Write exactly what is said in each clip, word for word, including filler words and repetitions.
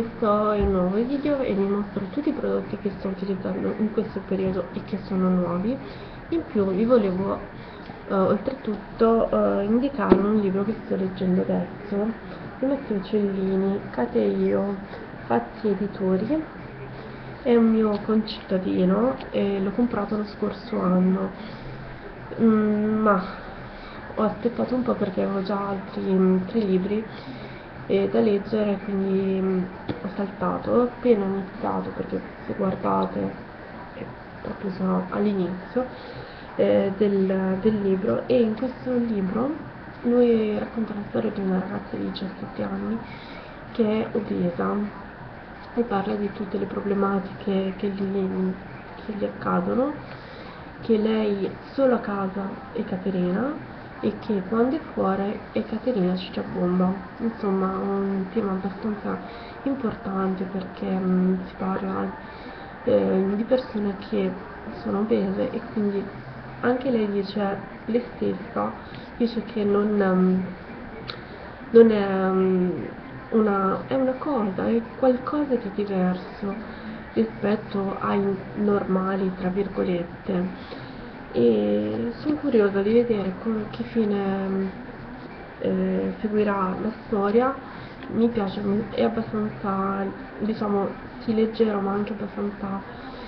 Questo è un nuovo video e vi mostro tutti i prodotti che sto utilizzando in questo periodo e che sono nuovi. In più vi volevo eh, oltretutto eh, indicare un libro che sto leggendo adesso di Matteo Cellini, Cateio, Fazzi Editori. È un mio concittadino e l'ho comprato lo scorso anno. Mm, ma ho aspettato un po' perché avevo già altri mm, tre libri eh, da leggere, quindi mm, ho saltato. Ho appena iniziato, perché se guardate eh, proprio sono all'inizio eh, del, del libro, e in questo libro lui racconta la storia di una ragazza di diciassette anni che è obesa e parla di tutte le problematiche che gli, che gli accadono, che lei solo a casa è Caterina e che quando è fuori è Caterina ciccia bomba. Insomma, un tema abbastanza importante perché mh, si parla eh, di persone che sono obese e quindi anche lei dice, lei stessa dice che non, um, non è, um, una, è una cosa, è qualcosa di diverso rispetto ai normali, tra virgolette. E sono curiosa di vedere con che fine eh, seguirà la storia. Mi piace, è abbastanza, diciamo, sì, leggero ma anche abbastanza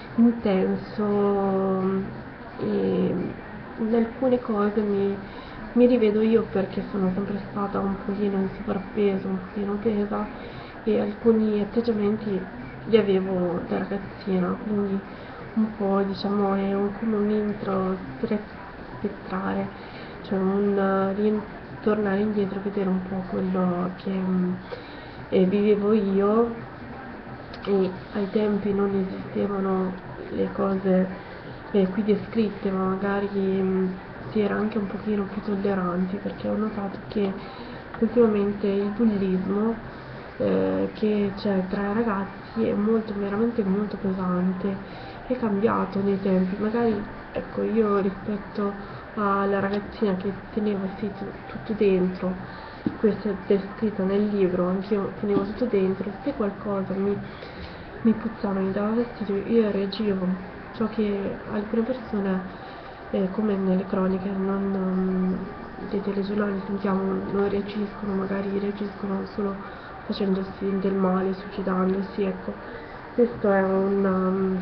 intenso, e in alcune cose mi, mi rivedo io perché sono sempre stata un pochino in sovrappeso, un pochino obesa, e alcuni atteggiamenti li avevo da ragazzina, quindi un po', diciamo, è un, come un intro spettrale, cioè un uh, tornare indietro, vedere un po' quello che um, eh, vivevo io, e ai tempi non esistevano le cose eh, qui descritte, ma magari mh, si era anche un pochino più tolleranti, perché ho notato che ultimamente il bullismo eh, che c'è tra i ragazzi è molto, veramente molto pesante, è cambiato nei tempi. Magari, ecco, io rispetto alla ragazzina che teneva sì, tutto dentro, questo è descritto nel libro, anch'io tenevo tutto dentro, se qualcosa mi, mi puzzava, mi dava fastidio, io reagivo. Ciò che alcune persone, eh, come nelle croniche non, non, dei telegiornali sentiamo, non reagiscono, magari reagiscono solo facendosi del male, suicidandosi, ecco. Questo è un, um,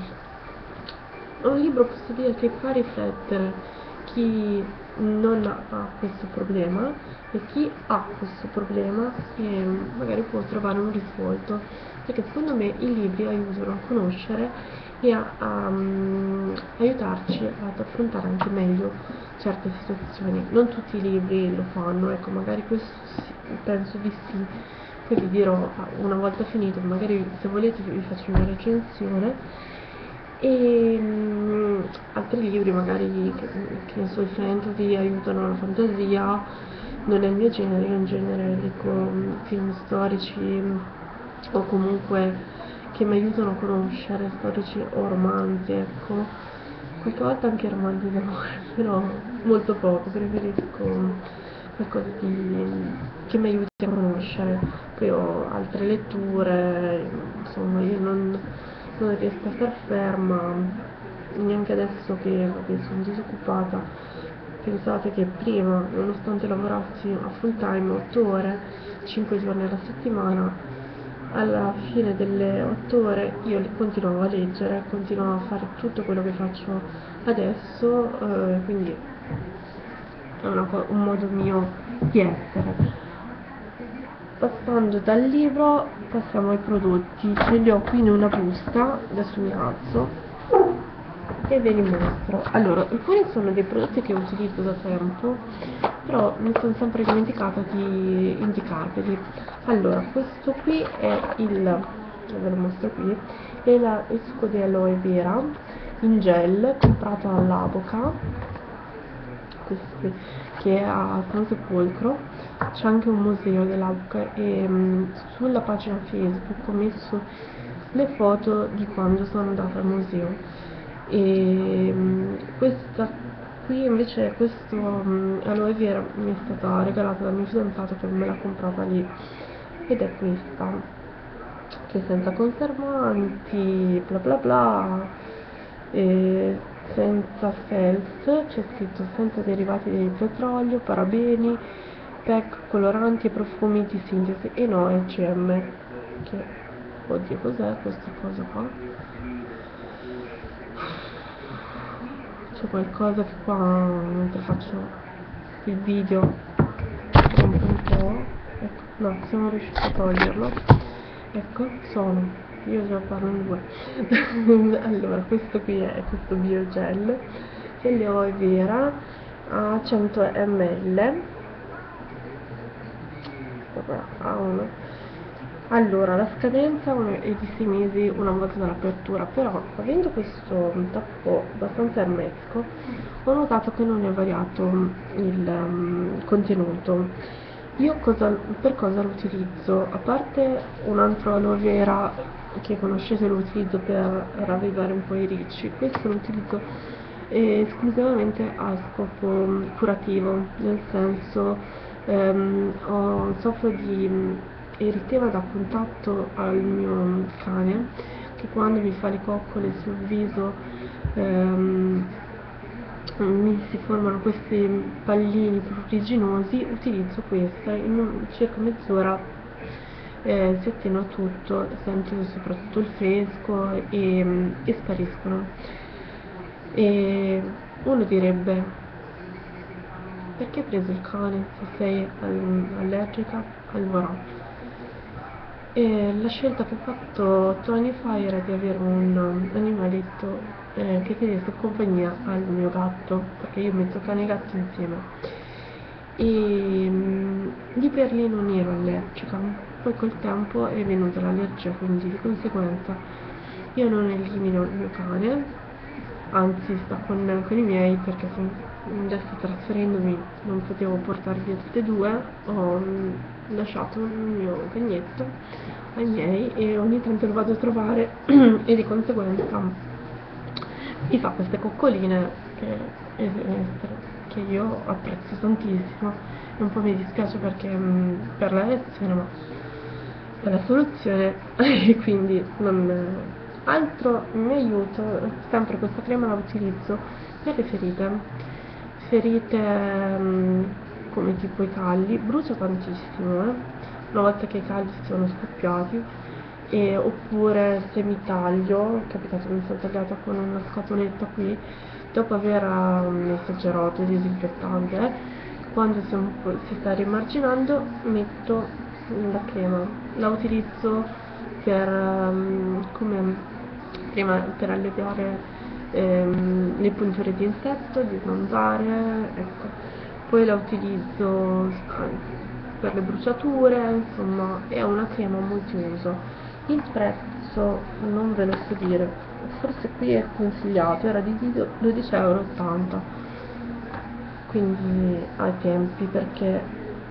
un libro, posso dire, che fa riflettere chi non ha questo problema e chi ha questo problema, e magari può trovare un risvolto, perché secondo me i libri aiutano a conoscere e a, a um, aiutarci ad affrontare anche meglio certe situazioni. Non tutti i libri lo fanno, ecco, magari questo sì, penso di sì, poi vi dirò una volta finito, magari se volete vi faccio una recensione. E mh, altri libri magari che, che ne so, il fantasy aiutano la fantasia, non è il mio genere, io in genere leggo mh, film storici, mh, o comunque che mi aiutano a conoscere, storici o romanzi, ecco. Qualche volta anche romanzi d'amore, però molto poco, preferisco qualcosa di, che mi aiuti a conoscere. Poi ho altre letture, insomma, io non, non riesco a star ferma, neanche adesso che vabbè, sono disoccupata. Pensate che prima, nonostante lavorassi a full time, otto ore, cinque giorni alla settimana, alla fine delle otto ore io continuavo a leggere, continuavo a fare tutto quello che faccio adesso, eh, quindi è una co- un modo mio di essere. Passando dal libro passiamo ai prodotti, ce li ho qui in una busta, adesso mi alzo e ve li mostro. Allora, alcuni sono dei prodotti che utilizzo da tempo, però mi sono sempre dimenticata di indicarveli. Allora, questo qui è il, ve lo mostro qui, è la il succo di aloe vera in gel, comprato all'Avoca, questo qui, che è a San Sepolcro. C'è anche un museo dell'Avoca e mh, sulla pagina Facebook ho messo le foto di quando sono andata al museo. E mh, questa qui invece, questo mh, aloe vera mi è stata regalata dal mio fidanzato che me l'ha comprata lì, ed è questa. che è senza conservanti, bla bla bla, e senza self, c'è scritto senza derivati di petrolio, parabeni, P E C, coloranti e profumi di sintesi, e no E C M, che oddio cos'è questa cosa qua? C'è qualcosa che qua mentre faccio il video rompe un po', ecco, no, siamo riusciti a toglierlo, ecco, sono, io già parlo in due. Allora, questo qui è questo biogel, aloe vera a cento millilitri, a uno. Allora, la scadenza è di sei mesi una volta dall'apertura, però avendo questo tappo abbastanza ermetico ho notato che non è variato il um, contenuto. Io cosa, per cosa lo utilizzo? A parte un altro aloe vera che conoscete, lo utilizzo per ravvivare un po' i ricci, questo lo utilizzo eh, esclusivamente a scopo curativo, nel senso ehm, ho, soffro di eritema da contatto al mio cane, che quando mi fa le coccole sul viso ehm, mi si formano questi pallini pruriginosi. Utilizzo questa, in circa mezz'ora eh, si attenua tutto, sento soprattutto il fresco e, e spariscono. E uno direbbe: perché hai preso il cane se sei allergica? Allora, e la scelta che ho fatto otto anni fa era di avere un um, animaletto eh, che tenesse compagnia al mio gatto, perché io metto cane e gatto insieme. E um, di per lì non ero allergica, poi col tempo è venuta l'allergia, quindi di conseguenza io non elimino il mio cane, anzi sta con, con i miei, perché se adesso trasferendomi non potevo portare via tutte e due, ho um, lasciato il mio cagnetto ai miei e ogni tanto lo vado a trovare e di conseguenza mi fa queste coccoline che, che io apprezzo tantissimo, e un po' mi dispiace perché mh, per la lezione, ma è la soluzione. E quindi non altro mi aiuto, sempre questa crema la utilizzo per le ferite ferite mh, come tipo i calli, brucia tantissimo eh? Una volta che i calli sono scoppiati, e, oppure se mi taglio, è capitato che mi sono tagliata con una scatoletta qui, dopo aver um, esagerato il disinfettante, eh, quando si, si sta rimarginando metto la crema, la utilizzo per um, come prima per alleviare ehm, le punture di insetto, di zanzare, ecco. Poi la utilizzo per le bruciature, insomma è una crema multiuso. Il prezzo non ve lo so dire, forse qui è consigliato, era di dodici e ottanta euro, quindi ai tempi, perché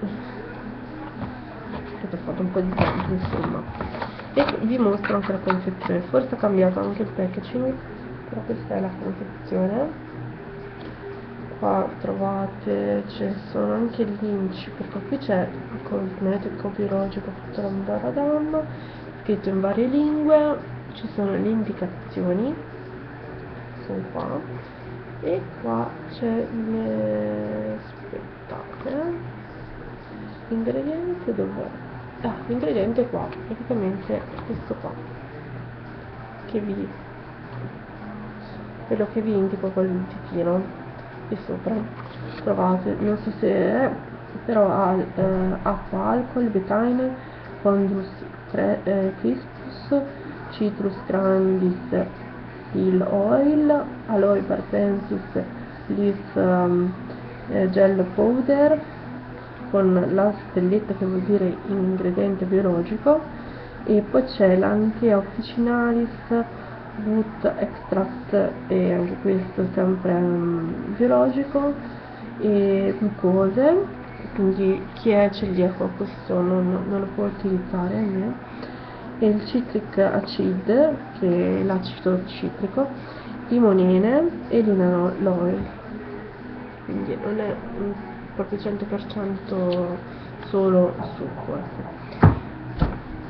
è passato un po' di tempo insomma. E vi mostro anche la confezione, forse ha cambiato anche il packaging, però questa è la confezione. Qua trovate, ci sono anche gli inci, perché qui c'è cosmetico biologico tutta la Baradam, scritto in varie lingue, ci sono le indicazioni, sono qua, e qua c'è le, aspettate, l'ingrediente dov'è? Ah, l'ingrediente qua, praticamente questo qua, che vi, quello che vi indico con il ditino qui sopra. Trovate, non so se è, però ha eh, acqua, alcol, betaine, fondus cre, eh, crispus, citrus grandis, peel oil, aloe barbensis, leaf um, eh, gel powder, con la stelletta che vuol dire ingrediente biologico, e poi c'è l'anche officinalis root extract, e anche questo sempre um, biologico, e glucose, quindi chi è celiaco questo non, non lo può utilizzare, ahimè. E il citric acid, che è l'acido citrico, limonene e linaloil, quindi non è un, proprio cento per cento solo succo, ecco.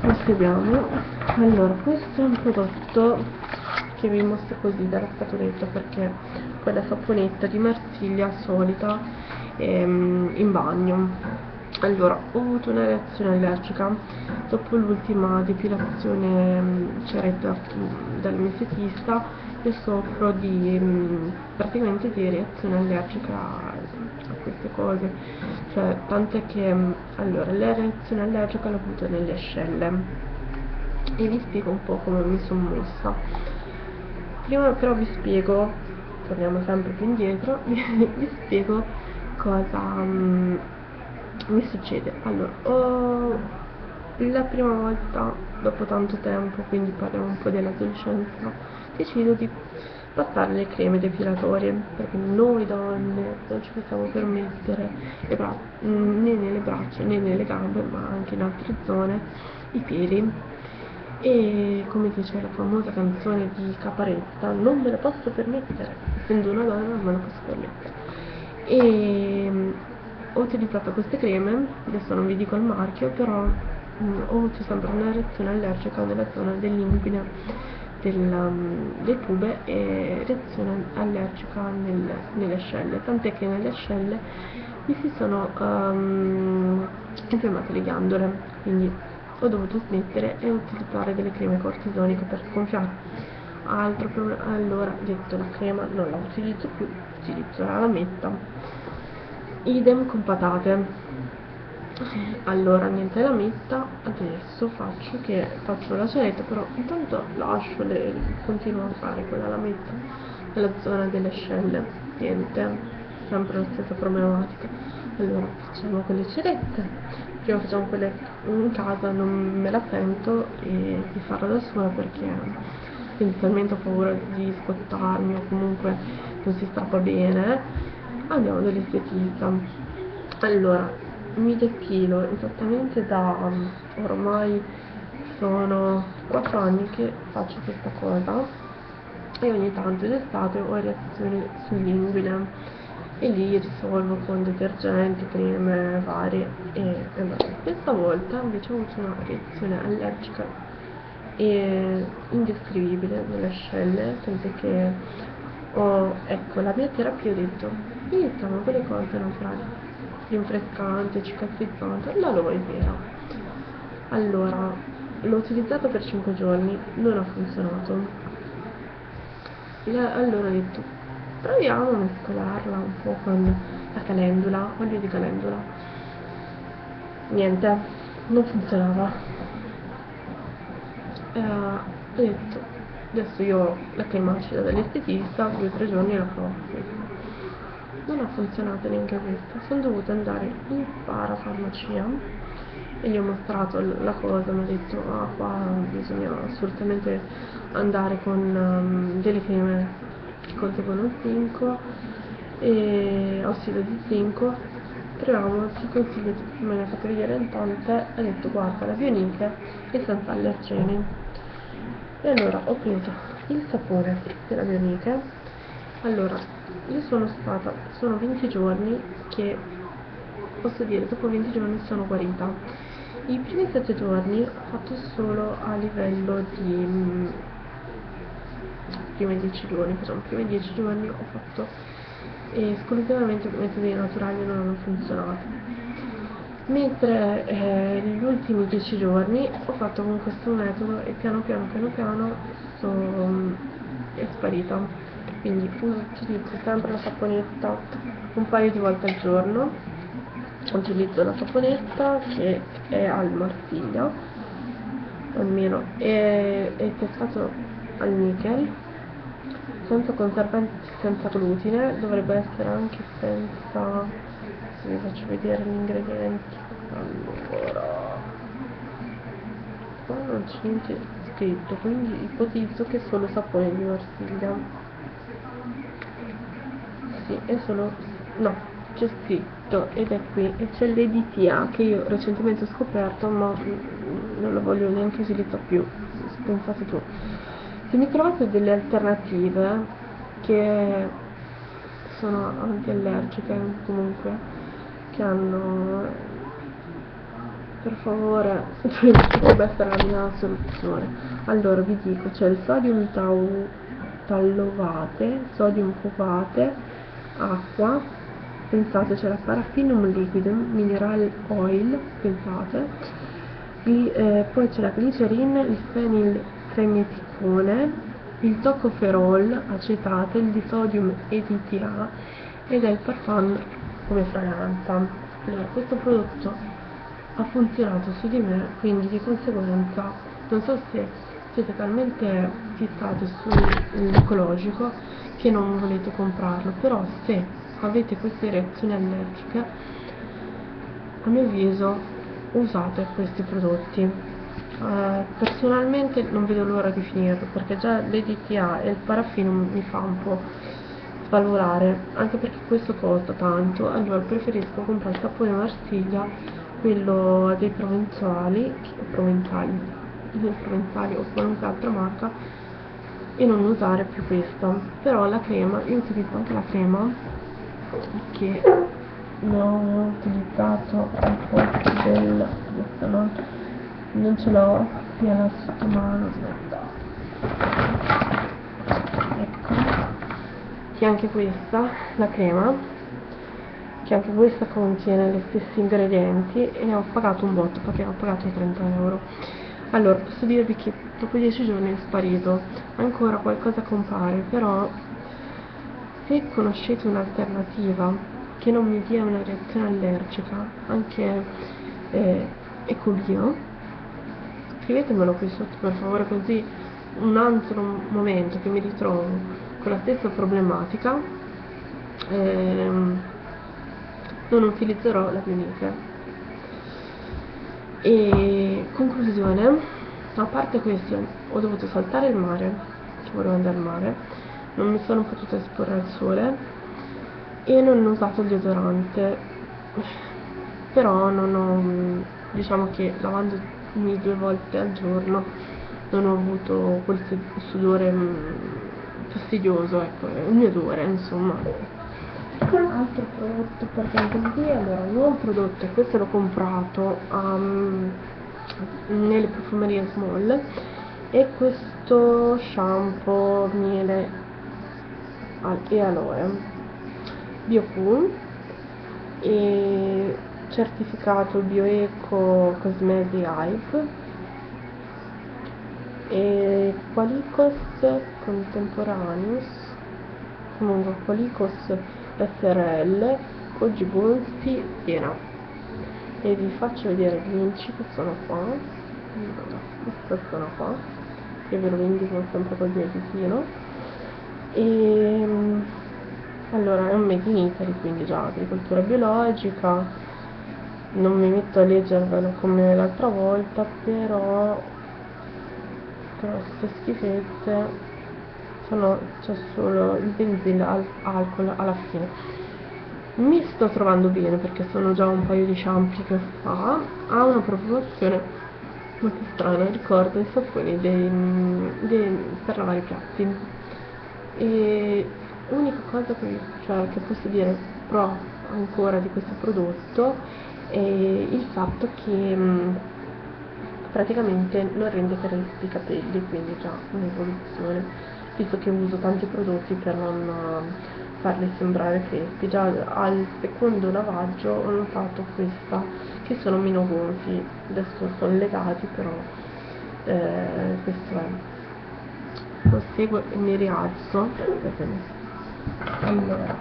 proseguiamo. Allora, questo è un prodotto che vi mostro così dalla scatoletta, perché quella saponetta di Marsiglia solita ehm, in bagno. Allora, ho avuto una reazione allergica dopo l'ultima depilazione mh, ceretta mh, dal messetista. Io soffro di mh, praticamente di reazione allergica a, a queste cose, cioè tant'è che mh, allora la reazione allergica l'ho avuta nelle ascelle e vi spiego un po' come mi sono mossa. Prima però vi spiego, torniamo sempre più indietro, vi spiego cosa mh, mi succede. Allora, ho la prima volta dopo tanto tempo, quindi parliamo un po' dell'adolescenza, decido di passare le creme depilatorie, perché noi donne non ci possiamo permettere le bra- né nelle braccia né nelle gambe, ma anche in altre zone, i peli. E come dice la famosa canzone di Caparezza, non me la posso permettere, essendo una donna non me la posso permettere. E mh, ho utilizzato queste creme, adesso non vi dico il marchio, però mh, ho avuto sempre una reazione allergica nella zona dell'inguine del, um, le pube e reazione allergica nel, nelle ascelle, tant'è che nelle ascelle mi si sono um, infiammate le ghiandole, quindi ho dovuto smettere e utilizzare delle creme cortisoniche per sgonfiare. Altro problema, allora ho detto la crema non la utilizzo più, utilizzo la lametta. Idem con patate. Allora niente lametta, adesso faccio che faccio la soletta, però intanto lascio le, continuo a fare quella lametta nella zona delle ascelle, niente, sempre la stessa problematica. Allora facciamo quelle cerette, prima facciamo quelle in casa, non me la sento e di farla da sola perché inizialmente ho paura di scottarmi o comunque non si strappa bene. Andiamo dall'estetista. Allora, mi depilo esattamente da um, ormai sono quattro anni che faccio questa cosa e ogni tanto d'estate ho reazioni sull'inguine e lì risolvo con detergenti, creme varie e, e basta. Questa volta invece ho avuto una reazione allergica e indescrivibile nelle ascelle, tant'è che ho, ecco, la mia terapia, ho detto iniziamo con le cose naturali, rinfrescante, cicatrizzante, l'aloe vera. Allora, l'ho utilizzato per cinque giorni, non ha funzionato. La, allora ho detto proviamo a mescolarla un po' con la calendula, olio di calendula. Niente, non funzionava. Eh, ho detto adesso io ho la crema acida dall'estetista, due o tre giorni la provo. Non ha funzionato neanche questa, sono dovuta andare in parafarmacia e gli ho mostrato la cosa, mi ha detto ah qua bisogna assolutamente andare con um, delle creme che contengono zinco e ossido di zinco. Proviamo, ti consiglio, me ne ha fatto vedere un tante, ha detto guarda la Bioniche e senza allergeni. E allora ho preso il sapone della Bioniche. Allora, io sono stata, sono venti giorni che, posso dire, dopo venti giorni sono guarita. I primi sette giorni ho fatto solo a livello di, mm, primi dieci giorni, facciamo, primi dieci giorni ho fatto eh, esclusivamente metodi naturali, non hanno funzionato. Mentre eh, gli ultimi dieci giorni ho fatto con questo metodo e piano piano piano piano sono, è sparita. Quindi utilizzo sempre la saponetta un paio di volte al giorno, utilizzo la saponetta che è al Marsiglia almeno, è, è testato al nickel, senza conservanti, senza glutine, dovrebbe essere anche senza, se vi faccio vedere gli ingredienti. Allora, qua non c'è niente scritto, quindi ipotizzo che è solo sapone di Marsiglia. Sì, è solo, no, c'è scritto ed è qui, e c'è l'E D T A che io recentemente ho scoperto ma non lo voglio neanche utilizzare più, pensate tu. Se mi trovate delle alternative che sono antiallergiche comunque, che hanno per favore, potrebbe essere la mia soluzione. Allora vi dico, c'è il sodium tau tallovate, sodium covate, acqua, pensate, c'è la paraffinum liquidum, mineral oil, pensate, gli, eh, poi c'è la glicerina, il feniltremeticone, il toccoferol acetate, il disodium E D T A ed è il parfum come fragranza. Allora, questo prodotto ha funzionato su di me, quindi di conseguenza non so se siete talmente fissati sull'ecologico che non volete comprarlo, però se avete queste reazioni allergiche, a mio avviso usate questi prodotti. Uh, personalmente non vedo l'ora di finirlo, perché già l'E D T A e il paraffino mi fa un po' svalvolare, anche perché questo costa tanto. Allora preferisco comprare il sapone Marsiglia, quello dei provenzali, provenzali, dei provenzali o qualunque altra marca, e non usare più questa. Però la crema, io utilizzo anche la crema che ne ho utilizzato al posto del, adesso non, non ce l'ho piena sotto mano, aspetta, ecco, che anche questa, la crema, che anche questa contiene gli stessi ingredienti, e ne ho pagato un botto perché ho pagato trenta euro. Allora posso dirvi che dopo dieci giorni è sparito, ancora qualcosa compare, però se conoscete un'alternativa che non mi dia una reazione allergica, anche eh, ecolio, scrivetemelo qui sotto per favore, così un altro momento che mi ritrovo con la stessa problematica ehm, non utilizzerò la Bionicle. E conclusione, a parte questo, ho dovuto saltare il mare, che volevo andare al mare, non mi sono potuta esporre al sole e non ho usato il deodorante, però non ho, diciamo che lavandomi due volte al giorno non ho avuto quel sudore fastidioso, ecco, il mio odore, insomma. Altro prodotto per così, allora un nuovo prodotto, questo l'ho comprato um, nelle profumerie Small, e questo shampoo miele e aloe BioQ e certificato bioeco Cosmesi Hype e Qualicos Contemporaneous, comunque Qualicos S R L oggi Bonsti Siena, e vi faccio vedere gli inci che sono qua. Questi sono qua, che ve lo indico sempre col mio ditino, e allora è un made in Italy, quindi già agricoltura biologica, non mi metto a leggervelo come l'altra volta, però però queste schifezze sono, c'è solo il benzil al alcol alla fine. Mi sto trovando bene perché sono già un paio di shampoo che fa, ha una profumazione molto strana, ricorda i saponi dei, dei, per lavare i piatti. E l'unica cosa che, cioè, che posso dire pro ancora di questo prodotto è il fatto che mh, praticamente non rende per i capelli, quindi già un'evoluzione, visto che uso tanti prodotti per non farli sembrare crespi. Già al secondo lavaggio ho notato questa, che sono meno gonfi, adesso sono legati, però eh, questo è. Proseguo e mi rialzo. Allora,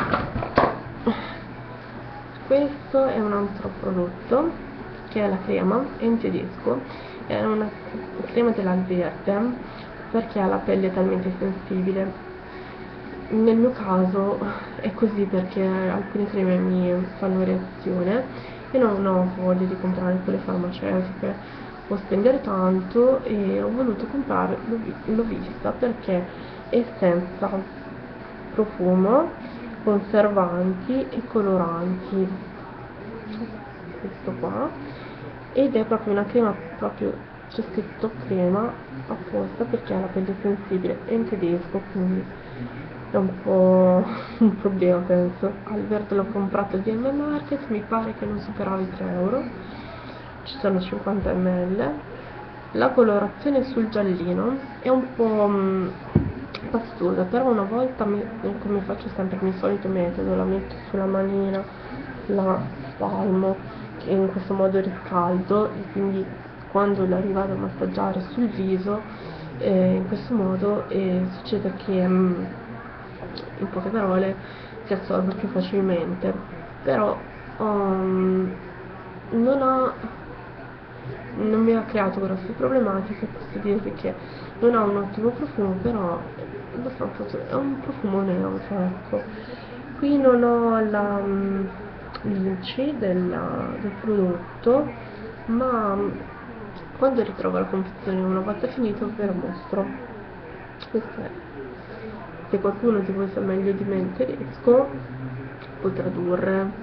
questo è un altro prodotto che è la crema, è in tedesco, è una crema dell'Alverde perché ha la pelle talmente sensibile. Nel mio caso è così perché alcune creme mi fanno reazione e non ho voglia di comprare quelle farmaceutiche o spendere tanto, e ho voluto comprare, l'ho vista perché è senza profumo, conservanti e coloranti, questo qua, ed è proprio una crema, proprio c'è scritto crema apposta perché ha la pelle sensibile, è in tedesco, quindi è un po' un problema, penso. Al verde l'ho comprato al D M Market, mi pare che non superava i tre euro, ci sono cinquanta millilitri. La colorazione sul giallino è un po' mh, pastosa, però una volta, mi, come faccio sempre il mio solito metodo, la metto sulla manina, la spalmo in questo modo riscaldo, e quindi quando la rivado a massaggiare sul viso eh, in questo modo eh, succede che mh, in poche parole si assorbe più facilmente, però um, non ha non mi ha creato grosse problematiche. Posso dirvi che non ha un ottimo profumo, però è un profumo neutro, ecco. Qui non ho la mm, l'inci della- del prodotto, ma mm, quando ritrovo la confezione una volta finito ve lo mostro. Questo è. Se qualcuno di voi sa meglio di me il tedesco può tradurre.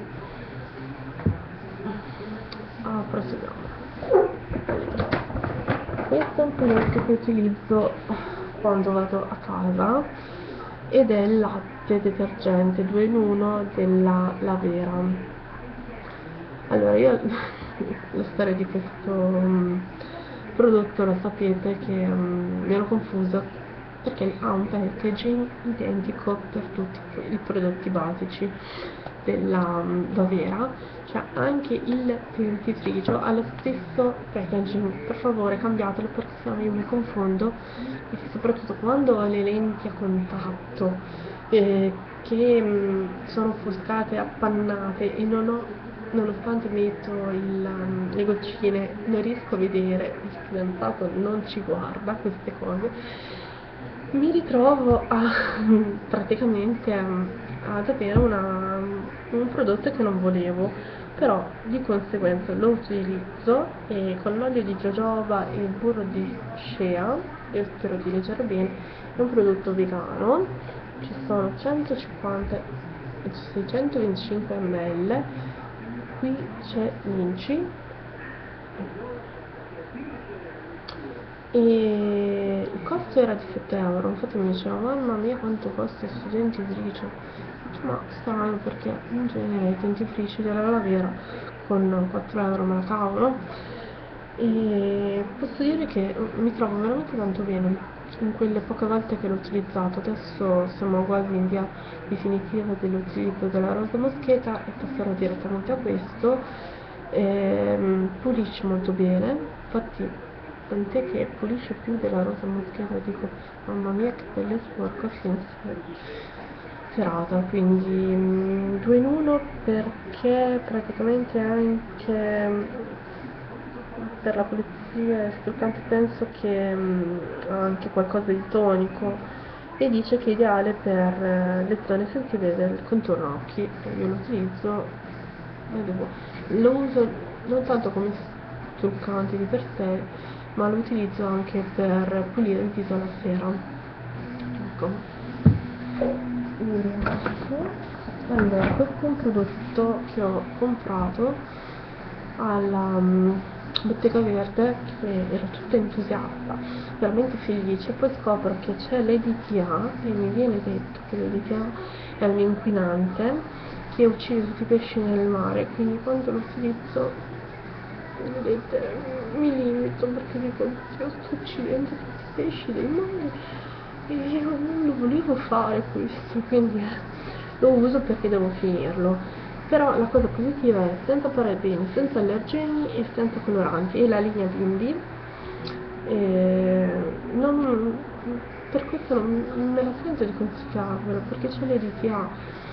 Ah, proseguiamo. Questo è un prodotto che utilizzo quando vado a casa ed è il latte detergente due in uno della Lavera. Allora, io la storia di questo um, prodotto lo sapete che um, mi ero confusa perché ha un packaging identico per tutti i prodotti basici della um, Lavera, cioè anche il dentifricio ha lo stesso packaging. Per favore cambiatelo perché sennò io mi confondo, e soprattutto quando ho le lenti a contatto eh, che mh, sono offuscate, appannate, e non ho, nonostante metto il, um, le goccine, non riesco a vedere, il fidanzato non ci guarda queste cose, mi ritrovo a praticamente a, ad avere una, un prodotto che non volevo, però di conseguenza lo utilizzo, e con l'olio di jojoba e il burro di shea, io spero di leggere bene, è un prodotto vegano, ci sono centocinquanta seicentoventicinque millilitri, qui c'è l'inci e il costo era di sette euro. Infatti mi diceva mamma mia quanto costa questo dentifricio, ma strano perché in genere i dentifrici della Lavera con quattro euro me la cavolo, e posso dire che mi trovo veramente tanto bene in quelle poche volte che l'ho utilizzato. Adesso siamo quasi in via definitiva dell'utilizzo della rosa moscheta e passerò direttamente a questo. Ehm, pulisce molto bene, infatti tant'è che pulisce più della rosa moscheta, dico mamma mia che pelle sporca a fine serata. Quindi mm, due in uno, perché praticamente anche mm, per la pulizia e struccante penso che mm, ha anche qualcosa di tonico, e dice che è ideale per eh, le zone sensibili del contorno occhi. Io lo utilizzo, lo devo- lo uso non tanto come struccante di per sé, ma lo utilizzo anche per pulire il viso la sera. Ecco. Allora, questo è un prodotto che ho comprato alla um, Bottega Verde, che ero tutta entusiasta, veramente felice. Poi scopro che c'è l'E D T A e mi viene detto che l'E D T A è un inquinante che uccide tutti i pesci nel mare, quindi quando lo utilizzo, vedete, mi limito perché dico io sto uccidendo tutti i pesci del mare e io non lo volevo fare questo, quindi lo uso perché devo finirlo. Però la cosa positiva è senza parabeni, senza allergeni e senza coloranti, e la linea bimbi e non, per questo non me la sento di consigliarvelo perché c'è l'E D T A.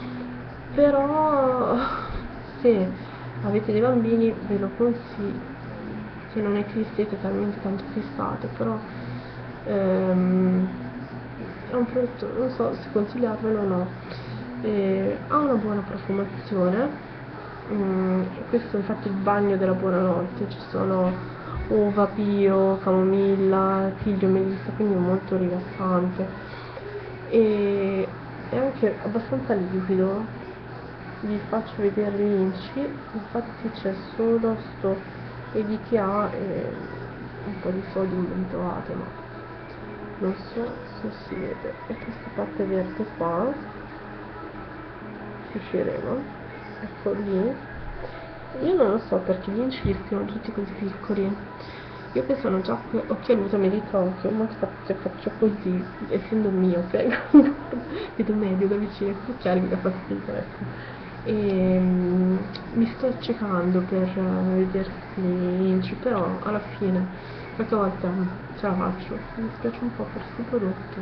Però se avete dei bambini ve lo consiglio, se non è che siete talmente tanto fissate, però ehm, è un prodotto, non so se consigliarvelo o no. E ha una buona profumazione. Mm, questo è infatti il bagno della buonanotte, ci sono uva, pio, camomilla, tiglio, melissa, quindi è molto rilassante e è anche abbastanza liquido. Vi faccio vedere l'inci, infatti c'è solo sto E D T A e un po' di sodium bentoato, ma non so se si vede. E questa parte verde qua, riusciremo, ecco lì, Io non lo so perché gli incisi sono tutti così piccoli. Io che sono già occhialuta mi dico occhio, ma se faccio così, essendo miope, vedo meglio da vicino, i occhiali mi dà fastidio, ecco. E mm, mi sto accecando per uh, vedere gli inci, però alla fine qualche volta ce la faccio. Mi dispiace un po' per questi prodotti.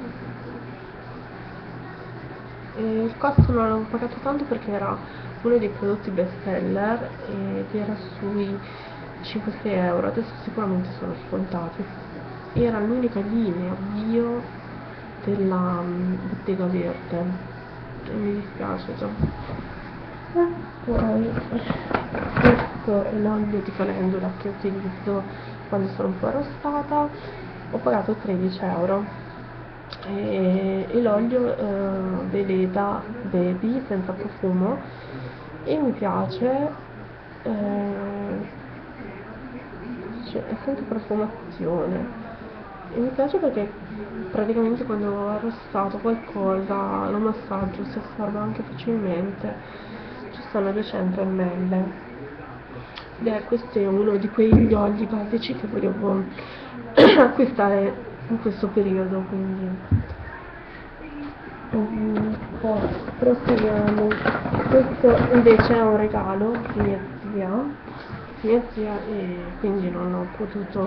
E il costo non l'ho pagato tanto perché era uno dei prodotti best seller ed era sui cinque-sei euro, adesso sicuramente sono scontati. Era l'unica linea bio della um, bottega verde e mi dispiace già. Poi questo è l'olio di calendula che utilizzo quando sono un po' arrostata, ho pagato tredici euro e, e l'olio eh, Veleda Baby senza profumo e mi piace, eh, cioè, è senza profumazione e mi piace perché praticamente quando ho arrostato qualcosa lo massaggio si assorbe anche facilmente, ci sono duecento millilitri ed è questo è uno di quegli oli basici che volevo acquistare in questo periodo, quindi um, poi proseguiamo. Questo invece è un regalo di mia zia mia zia e quindi non ho potuto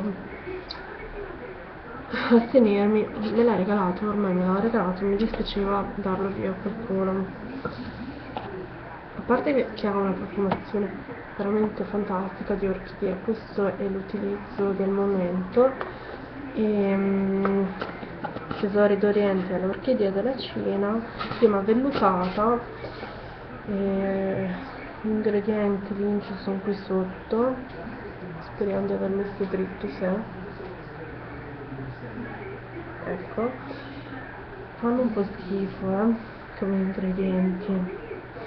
astenermi, me l'ha regalato, ormai me l'ha regalato, mi dispiaceva darlo via a qualcuno. A parte che ha una profumazione veramente fantastica di orchidea, questo è l'utilizzo del momento. E, um, Tesori d'Oriente all'orchidea della Cina, prima vellutata. E gli ingredienti, l'inci sono qui sotto, speriamo di aver messo dritto, se ecco, fanno un po' schifo eh, come ingredienti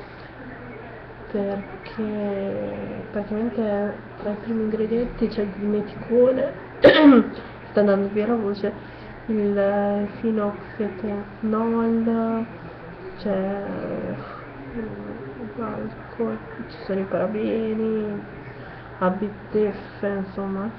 perché praticamente tra i primi ingredienti c'è il dimeticone sta andando via la voce, il finoxetanol, c'è l'alcol, ci sono i parabeni, A B T F, insomma.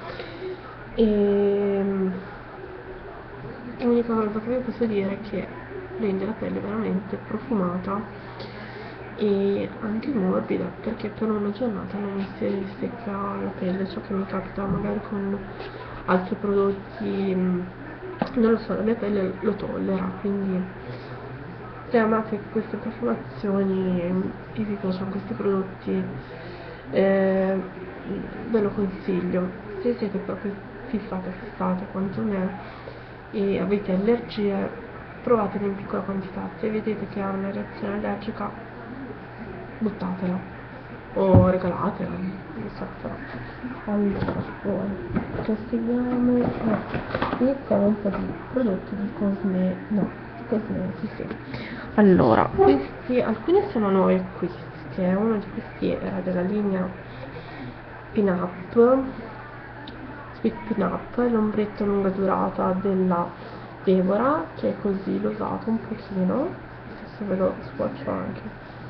E l'unica cosa che vi posso dire è che rende la pelle veramente profumata e anche morbida, perché per una giornata non mi si secca la pelle, ciò che mi capita magari con altri prodotti, non lo so, la mia pelle lo tollera, quindi se amate queste profumazioni e vi piacciono questi prodotti, eh, ve lo consiglio. Se siete proprio fissate fissate quanto me e avete allergie, provatele in piccola quantità. Se vedete che ha una reazione allergica, buttatela o regalatela, non so, però. Allora, poi proseguiamo. Eh, iniziamo un po' di prodotti di Cosme, no, cosmetici, sì. Allora, questi, alcuni sono nuovi acquisti, uno di questi era della linea Pin Up, Sweet Pin Up, l'ombretto lunga durata della Deborah, che è così, l'ho usato un pochino, adesso ve lo swatcho anche.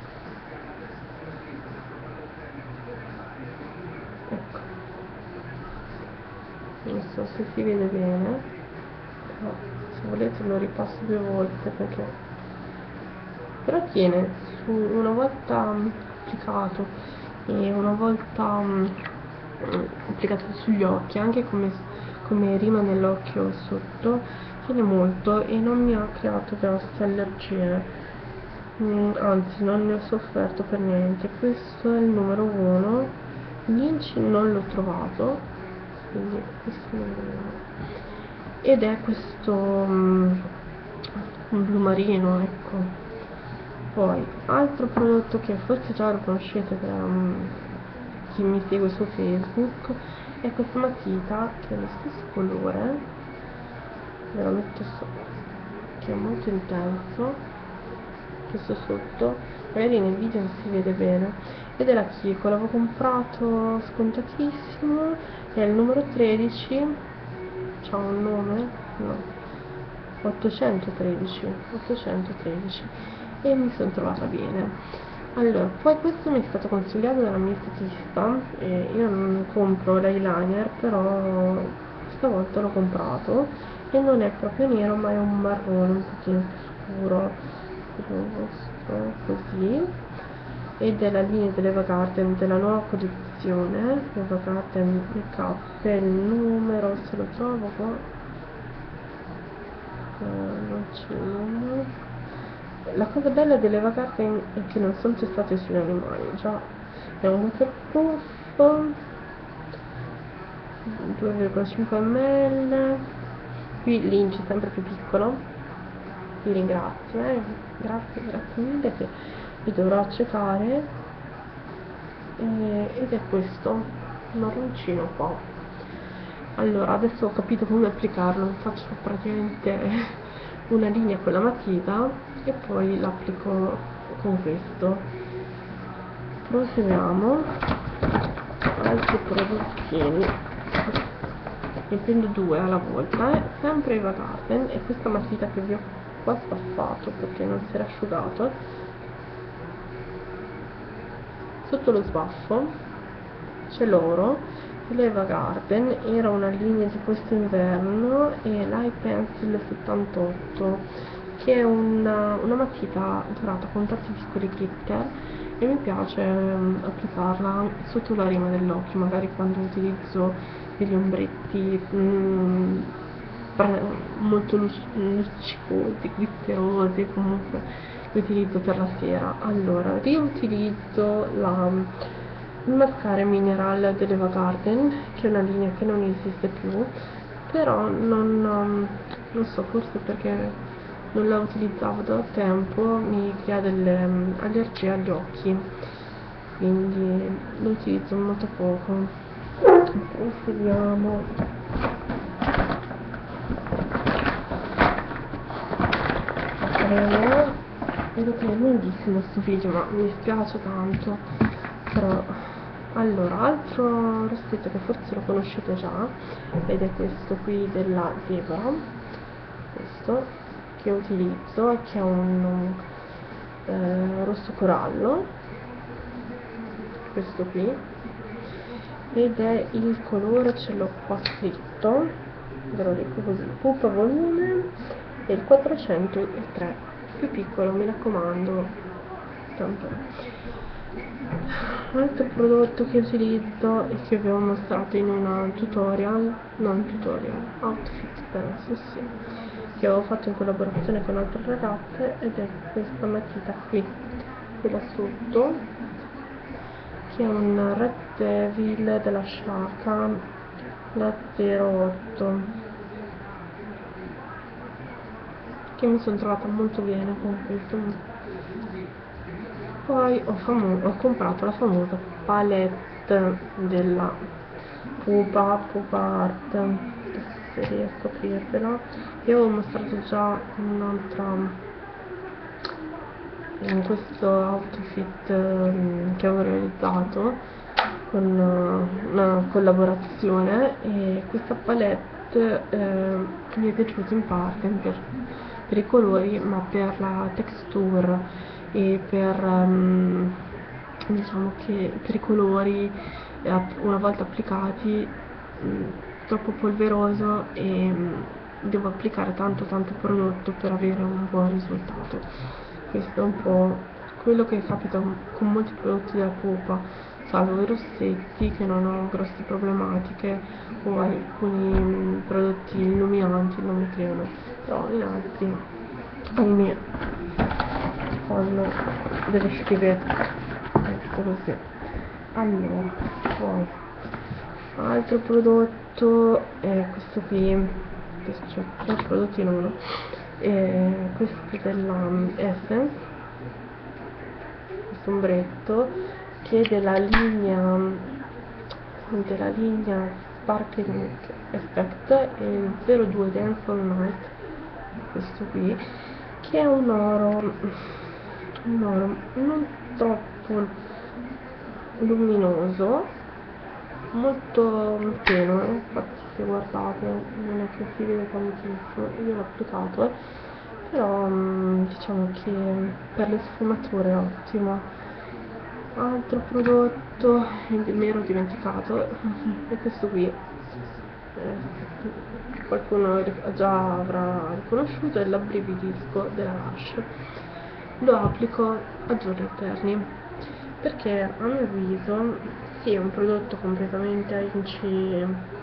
Ecco, non so se si vede bene, però se volete lo ripasso due volte perché però tiene su una volta applicato e una volta um, applicato sugli occhi, anche come, come rima nell'occhio sotto, tiene molto e non mi ha creato grosse allergie, mm, anzi non ne ho sofferto per niente. Questo è il numero uno, l'inci non l'ho trovato, quindi questo è il numero uno ed è questo um, un blu marino, ecco. Poi altro prodotto che forse già lo conoscete da um, chi mi segue su Facebook è questa matita che è lo stesso colore, ve lo metto sopra, che è molto intenso, questo sotto, magari nel video non si vede bene, ed è la Kiko, l'avevo comprato scontatissimo, è il numero tredici, c'ha un nome? No, ottocentotredici, ottocentotredici, e mi sono trovata bene. Allora, poi questo mi è stato consigliato dalla mia estetista e io non compro l'eyeliner, però stavolta l'ho comprato e non è proprio nero ma è un marrone un pochino più scuro, questo così, ed è la linea dell'Eva Garden della nuova collezione Eva Garden Make Up, è il numero, se lo trovo qua, eh, non c'è il numero. La cosa bella dell'Eva Garden è che non sono testate sugli animali, già è un waterproof, due virgola cinque millilitri, qui l'inch è sempre più piccolo, vi ringrazio, eh. grazie, grazie mille che vi dovrò accecare, e, ed è questo, marroncino qua. Allora, adesso ho capito come applicarlo, faccio praticamente una linea con la matita e poi l'applico con questo. Proseguiamo. Altri prodottini, ne prendo due alla volta, eh? Sempre Eva Garden, e questa matita che vi ho qua spaffato perché non si era asciugato, sotto lo sbaffo c'è l'oro. L'Eva Garden era una linea di questo inverno e l'Eye Pencil settantotto, che è una, una matita dorata con tanti piccoli glitter, e mi piace um, applicarla sotto la rima dell'occhio, magari quando utilizzo degli ombretti mm, molto luccicosi, glitterosi, comunque li utilizzo per la sera. Allora, riutilizzo la il mascara mineral dell'Eva Garden, che è una linea che non esiste più, però non, um, non so, forse perché non la utilizzavo da tempo mi crea delle um, allergie agli occhi, quindi lo utilizzo molto poco. Proseguiamo. Allora, vedo che è lunghissimo questo video, ma mi dispiace tanto, però. Allora, altro rossetto che forse lo conoscete già, ed è questo qui della Zebra, questo che utilizzo, che è un eh, rosso corallo, questo qui, ed è il colore, ce l'ho qua scritto, ve lo dico così, Pupa Volume, e il quattrocentotre, più piccolo, mi raccomando, tanto. Altro prodotto che utilizzo e che vi ho mostrato in una tutorial, non tutorial, outfit penso, sì, che ho fatto in collaborazione con altre ragazze, ed è questa matita qui, quella sotto, che è un Red Devil della Sciaca, la zero otto, che mi sono trovata molto bene con questo. Poi ho, ho comprato la famosa palette della Pupa, Pupa Art, se riesco a aprirvela. Io avevo mostrato già un'altra in questo outfit um, che avevo realizzato con uh, una collaborazione, e questa palette eh, mi è piaciuta in parte per, per i colori, ma per la texture e per um, diciamo che per i colori, eh, una volta applicati, mh, troppo polveroso, e mh, devo applicare tanto tanto prodotto per avere un buon risultato. Questo è un po' quello che capita con molti prodotti della Pupa, salvo i rossetti che non ho grosse problematiche, o alcuni mh, prodotti illuminanti non mi creano, però in altri ahimè fanno delle schifezze, ecco così. Allora, poi altro prodotto è questo qui, c'è tre prodotti in uno, e questo è della um, Essence, questo ombretto, che è della linea della linea Sparkling Effect, e il zero due Dance All Night, questo qui, che è un oro, un oro non troppo luminoso, molto tenue, infatti se guardate non è che si vede tantissimo, io l'ho applicato, eh, però mh, diciamo che per le sfumature è ottimo, Altro prodotto che mi ero dimenticato è questo qui. Eh, qualcuno già avrà riconosciuto, è l'abbrividisco della Lush. Lo applico a giorni alterni perché a mio avviso sì, è un prodotto completamente a inci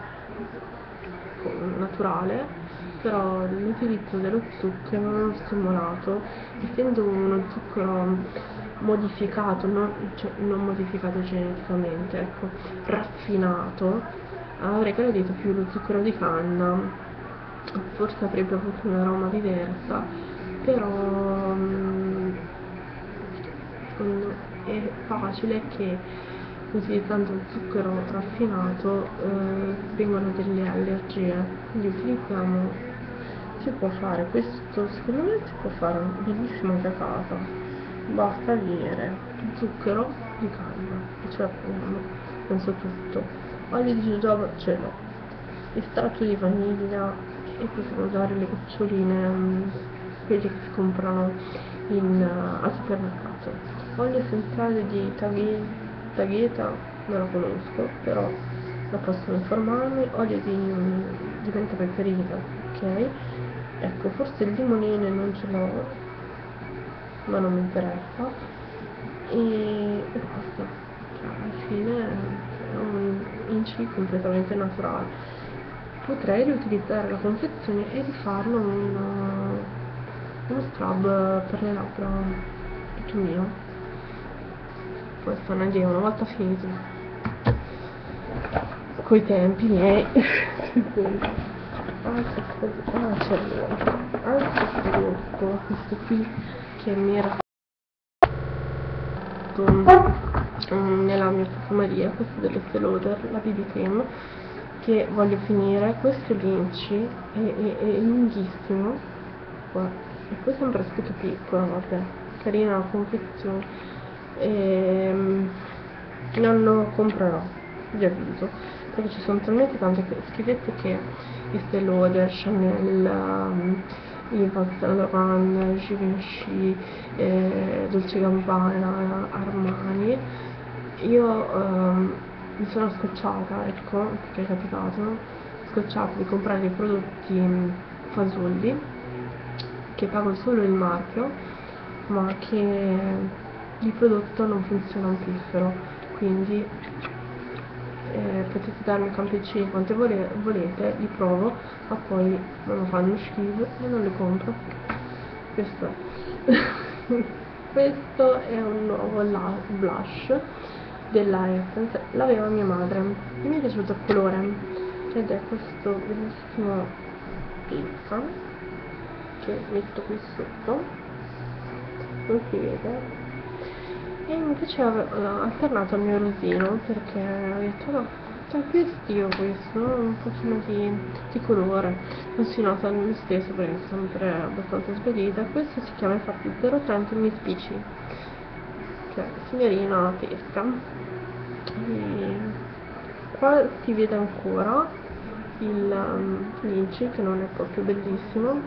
naturale, però l'utilizzo dello zucchero stimolato, essendo uno zucchero modificato, non, cioè, non modificato geneticamente, ecco, raffinato, avrei gradito più lo zucchero di canna, forse avrebbe avuto un aroma diversa, però mh, secondo me è facile che utilizzando il zucchero raffinato eh, vengono delle allergie, quindi utilizziamo, si può fare questo, secondo me si può fare benissimo anche a casa, basta avere zucchero di canna, cioè penso tutto, olio di jojoba ce l'ho, estratto di vaniglia e possiamo usare le goccioline, um, quelle che si comprano in, uh, al supermercato. Olio essenziale di taghi tagheta non la conosco, però la posso informarmi. Olio di, di menta peperina, ok, ecco, forse il limonene non ce l'ho, ma non mi interessa, e, e basta, cioè, alla fine è un inci completamente naturale. Potrei riutilizzare la confezione e rifarlo un, uno scrub per le labbra tutto mio. Questa è un'idea, una volta finito coi tempi miei. Altro prodotto, ah, c'è altro prodotto, questo qui che mi era um, nella mia profumeria, questo dell'Estée Lauder, la B B Cream, che voglio finire. Questo l'inci è, è, è lunghissimo, guarda, e poi sempre scritto piccolo, vabbè, carina la confezione, e non lo comprerò, vi avviso, perché ci sono talmente tante schifezze che Estée Lauder, Chanel, um, Yves Saint Laurent, Givenchy, eh, Dolce Gabbana, Armani, io um, mi sono scocciata, ecco, perché è capitato, scocciata di comprare dei prodotti fasulli che pago solo il marchio, ma che il prodotto non funziona un piffero, quindi eh, potete darmi campeggini quante vole volete, li provo, ma poi non lo fanno schifo e non li compro. Questo è. Questo è un nuovo blush della Essence, l'aveva mia madre, mi è piaciuto il colore ed è questo bellissimo pizza che metto qui sotto, non si vede, e invece ho uh, alternato al mio rosino perché ho detto no, c'è più estivo questo, no? Un pochino di, di colore, non si nota lo stesso perché è sempre abbastanza sbiadita. Questo si chiama infatti zero trenta Miss Peachy, cioè signorina pesca, e qua si vede ancora il um, l'inci che non è proprio bellissimo,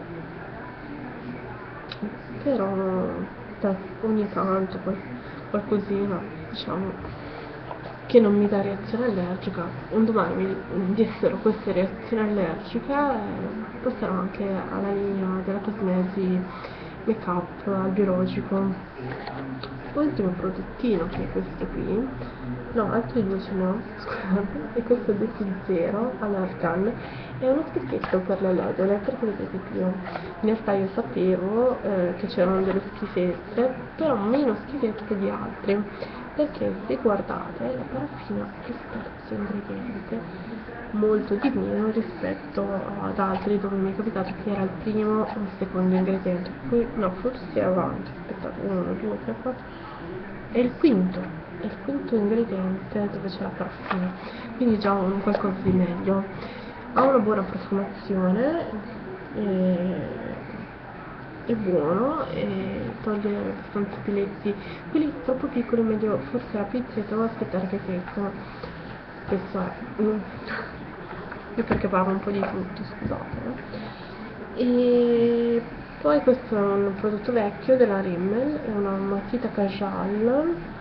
però da, ogni tanto poi qualcosina, diciamo, che non mi dà reazione allergica. Un domani mi dessero queste reazioni allergiche, eh, passerò anche alla linea della cosmesi make up al biologico. Ultimo prodottino, che è questo qui, no, altri due ce ne ho, scusate, e questo Decil Zero all'Argan è uno schifetto per le allodole, perché vedete qui io in realtà io sapevo eh, che c'erano delle schifezze, però meno schifezze di altri, perché se guardate la paraffina è il terzo ingrediente, molto di meno rispetto ad altri dove mi è capitato che era il primo o il secondo ingrediente, poi no, forse avanti, aspettate, uno, due, tre, quattro, è il quinto, è il quinto ingrediente dove c'è la paraffina, quindi già un qualcosa di meglio, ha una buona profumazione, e è buono e toglie abbastanza piletti, quelli troppo piccoli meglio forse la pizzetta o aspettare che crescono. Questo è mm. Io perché parlo un po' di tutto, scusate, eh. E poi questo è un prodotto vecchio della Rimmel, è una matita Kajal,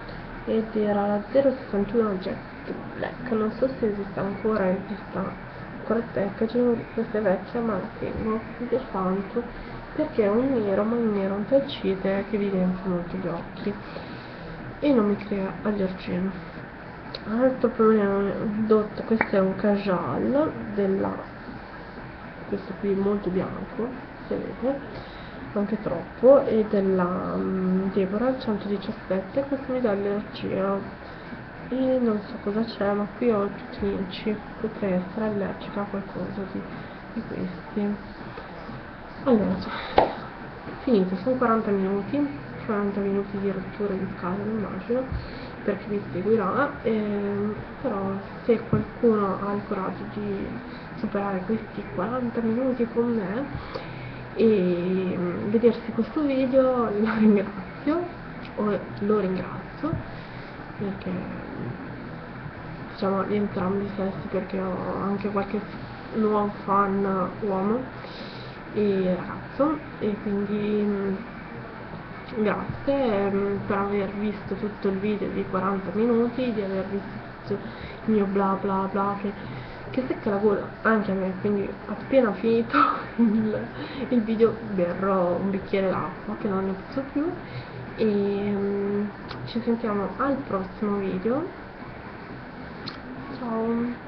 ed era la zero sessantuno Jet Black. Non so se esiste ancora, esista ancora il packaging di questa vecchia, ma la tengo, mi piace tanto perché è un nero, ma un nero antracite che evidenzia molto gli occhi e non mi crea allergeno. Altro problema dotto, questo è un cajal della, questo qui molto bianco, si vede anche troppo, e della um, Deborah centodiciassette. Questo mi dà allergia e non so cosa c'è, ma qui ho tutti gli inci, potrei essere allergica a qualcosa di, di questi. Allora, finito, sono quaranta minuti, quaranta minuti di rottura di scala, immagino, per chi mi seguirà, ehm, però se qualcuno ha il coraggio di superare questi quaranta minuti con me e mm, vedersi questo video, lo ringrazio, o lo ringrazio, perché facciamo entrambi i sessi, perché ho anche qualche nuovo fan uomo e ragazzo, e quindi mh, grazie mh, per aver visto tutto il video di quaranta minuti, di aver visto tutto il mio bla bla bla che, che secca la gola anche a me, quindi appena finito il, il video berrò un bicchiere d'acqua che non ne posso più e mh, ci sentiamo al prossimo video. Ciao.